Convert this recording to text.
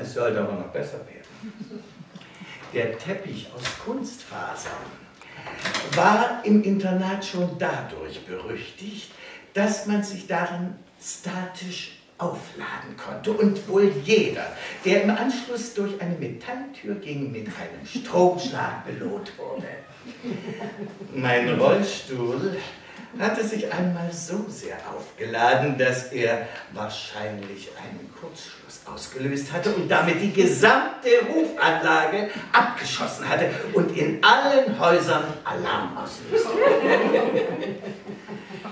Es sollte aber noch besser werden. Der Teppich aus Kunstfasern war im Internat schon dadurch berüchtigt, dass man sich darin statisch aufladen konnte und wohl jeder, der im Anschluss durch eine Metalltür ging, mit einem Stromschlag belohnt wurde. Mein Rollstuhl hatte sich einmal so sehr aufgeladen, dass er wahrscheinlich einen Kurzschluss ausgelöst hatte und damit die gesamte Rufanlage abgeschossen hatte und in allen Häusern Alarm auslöste.